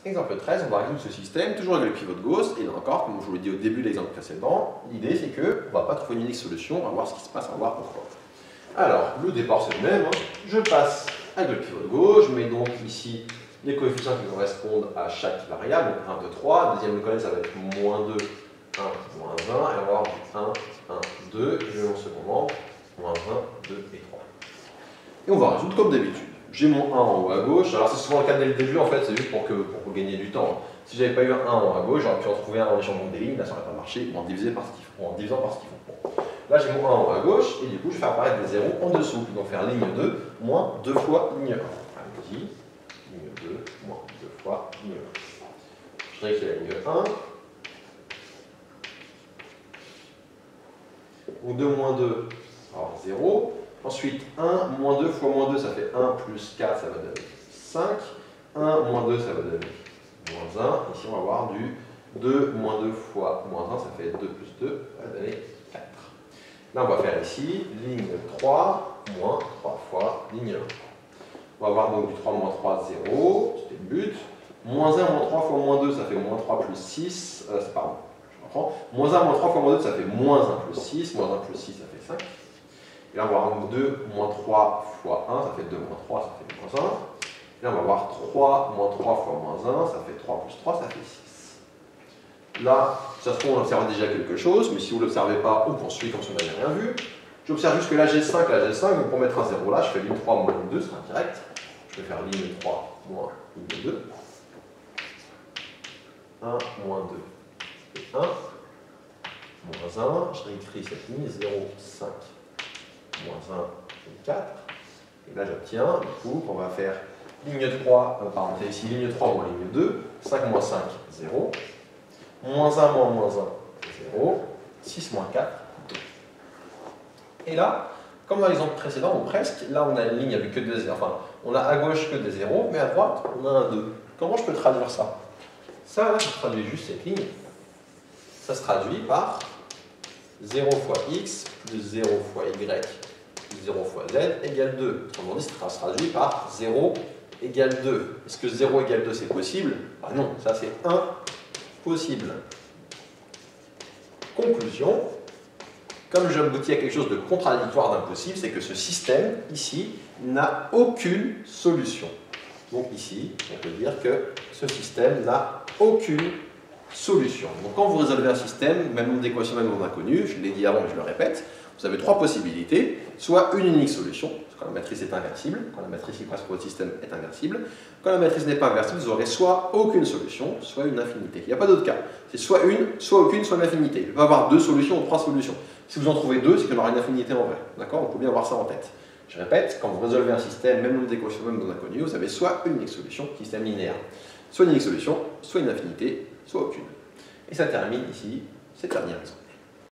Exemple 13, on va résoudre ce système, toujours avec le pivot de Gauss, et là encore, comme je vous l'ai dit au début de l'exemple précédent, l'idée c'est qu'on ne va pas trouver une unique solution, on va voir ce qui se passe, on va voir pourquoi. Alors, le départ c'est le même, hein. Je passe avec le pivot de Gauss, je mets donc ici les coefficients qui correspondent à chaque variable, donc 1, 2, 3, deuxième colonne ça va être moins 2, 1, moins 1, et on va avoir du 1, 1, 2, et je vais mon second membre, moins 1, 2 et 3. Et on va résoudre comme d'habitude. J'ai mon 1 en haut à gauche, alors c'est souvent le cas dès le début en fait, c'est juste pour gagner du temps. Si j'avais pas eu un 1 en haut à gauche, j'aurais pu en trouver un en échangeant des lignes, là ça n'aurait pas marché, ou en divisant par ce qu'ils font. Bon. Là j'ai mon 1 en haut à gauche, et du coup je vais faire apparaître des zéros en dessous, donc faire ligne 2, moins 2 fois ligne 1. Allons-y, ligne 2, moins 2 fois ligne 1. Je réécris la ligne 1. Donc 2 moins 2, alors 0. Ensuite, 1 moins 2 fois moins 2, ça fait 1 plus 4, ça va donner 5. 1 moins 2, ça va donner moins 1. Ici, on va avoir du 2 moins 2 fois moins 1, ça fait 2 plus 2, ça va donner 4. Là, on va faire ici, ligne 3, moins 3 fois ligne 1. On va avoir donc du 3 moins 3, 0, c'était le but. Moins 1 moins 3 fois moins 2, ça fait moins 3 plus 6, pardon, je reprends. Moins 1 moins 3 fois moins 2, ça fait moins 1 plus 6, moins 1 plus 6, ça fait 5. Et là, on va avoir 2 moins 3 fois 1, ça fait 2 moins 3, ça fait moins 1. Et là, on va avoir 3 moins 3 fois moins 1, ça fait 3 plus 3, ça fait 6. Là, ça se trouve, on observe déjà quelque chose, mais si vous ne l'observez pas, on poursuit comme si on n'avait rien vu. J'observe juste que là, j'ai 5, donc pour mettre un 0 là, je fais ligne 3 moins ligne 2, c'est indirect. Je vais faire ligne 3 moins ligne 2. 1 moins 2 et 1. Moins 1, je réécris cette ligne, 0, 5. Moins 1 et 4. Et là, j'obtiens, du coup, on va faire ligne 3, pardon, c'est ici ligne 3 moins ligne 2, 5 moins 5, 0. Moins 1 moins moins 1, 0. 6 moins 4, 2. Et là, comme dans l'exemple précédent, ou presque, là, on a une ligne avec que des zéros. Enfin, on a à gauche que des zéros, mais à droite, on a un 2. Comment je peux traduire ça? Ça, là, je traduis juste cette ligne. Ça se traduit par 0 fois x plus 0 fois y plus 0 fois z égale 2. Autrement dit, ça se traduit par 0 égale 2. Est-ce que 0 égale 2 c'est possible? Ah non, ça c'est impossible. Conclusion, comme j'aboutis à quelque chose de contradictoire d'impossible, c'est que ce système, ici, n'a aucune solution. Donc ici, on peut dire que ce système n'a aucune solution. Donc quand vous résolvez un système, même nombre d'équations, même nombre d'inconnues, je l'ai dit avant mais je le répète, vous avez trois possibilités, soit une unique solution, quand la matrice est inversible, quand la matrice qui passe pour votre système est inversible, quand la matrice n'est pas inversible, vous aurez soit aucune solution, soit une infinité. Il n'y a pas d'autre cas. C'est soit une, soit aucune, soit une infinité. Il ne peut pas avoir deux solutions ou trois solutions. Si vous en trouvez deux, c'est qu'il y aura une infinité en vrai. D'accord? On peut bien avoir ça en tête. Je répète, quand vous résolvez un système, même nombre d'équations, même nombre d'inconnues, vous avez soit une unique solution, système linéaire, soit une unique solution, soit une infinité, soit aucune. Et ça termine ici, cette dernière raison.